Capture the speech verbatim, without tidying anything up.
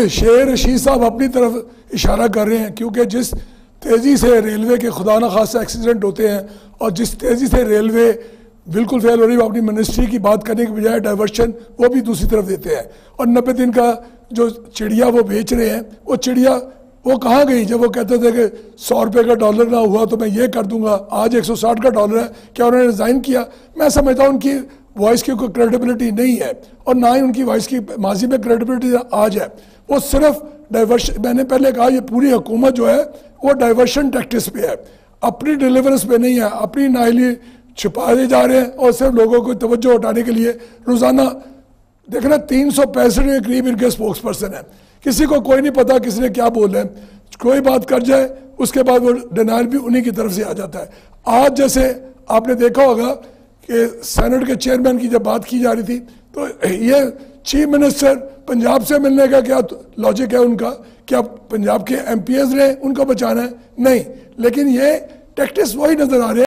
शेर रशीद साहब अपनी तरफ इशारा कर रहे हैं, क्योंकि जिस तेज़ी से रेलवे के खुदा न खासा एक्सीडेंट होते हैं और जिस तेज़ी से रेलवे बिल्कुल फेल हो रही है, अपनी मिनिस्ट्री की बात करने के बजाय डाइवर्शन वो भी दूसरी तरफ देते हैं। और नब्बे दिन का जो चिड़िया वो बेच रहे हैं, वो चिड़िया वो कहाँ गई जब वो कहते थे कि सौ रुपये का डॉलर ना हुआ तो मैं ये कर दूंगा, आज एक सौ साठ का डॉलर है, क्या उन्होंने रिज़ाइन किया? मैं समझता हूँ उनकी वॉइस की कोई क्रेडिबिलिटी नहीं है और ना ही उनकी वॉइस की माजी में क्रेडिबिलिटी आज है। वो सिर्फ डाइवर्शन, मैंने पहले कहा ये पूरी हुकूमत जो है वो डाइवर्शन टैक्टिक्स पे है, अपनी डिलीवरेंस पे नहीं है, अपनी नाहली छुपाए जा रहे हैं और सिर्फ लोगों को तवज्जो हटाने के लिए रोज़ाना देखना तीन सौ पैंसठ के करीब इनके स्पोक्स पर्सन है। किसी को कोई नहीं पता किसी ने क्या बोल रहे हैं, कोई बात कर जाए उसके बाद वो डिनाइल भी उन्हीं की तरफ से आ जाता है। आज जैसे आपने देखा होगा कि सेनेट के चेयरमैन की जब बात की जा रही थी तो ये चीफ मिनिस्टर पंजाब से मिलने का क्या लॉजिक है उनका, क्या पंजाब के एम पी एस ने उनको बचाना है? नहीं, लेकिन ये टैक्टिक्स वही नज़र आ रहे हैं।